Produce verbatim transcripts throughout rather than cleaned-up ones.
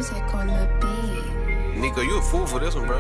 music on the beat. Nico, you a fool for this one, bro.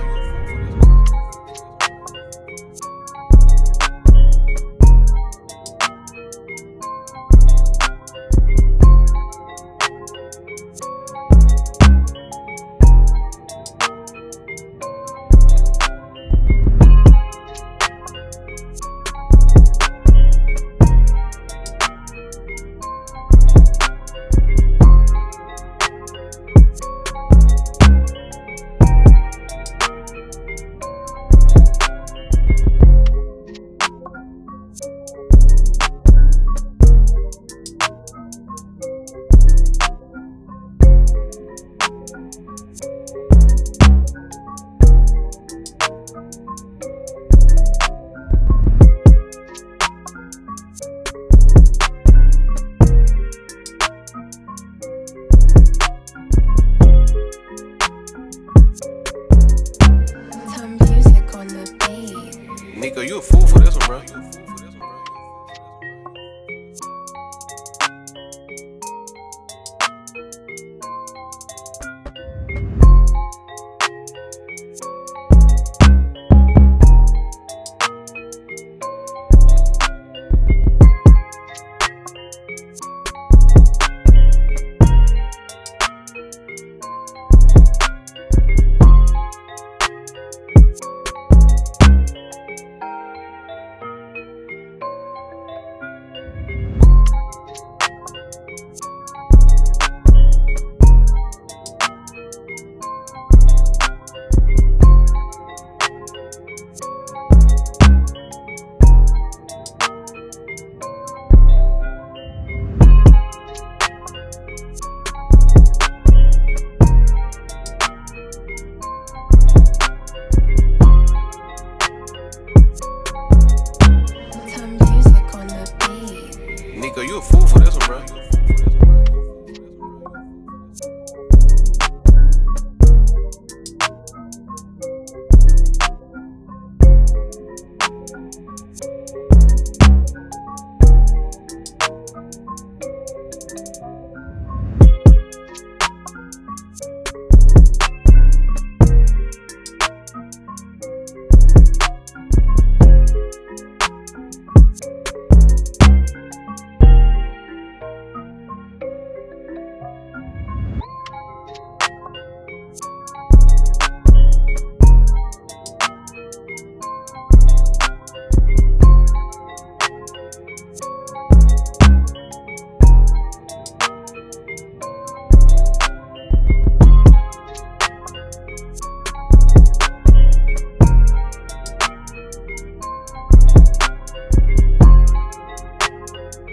Nico, you a fool for this one, bro. Nico, you a fool for this one, bro.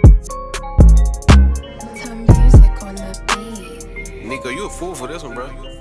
Nico, you a fool for this one, bro.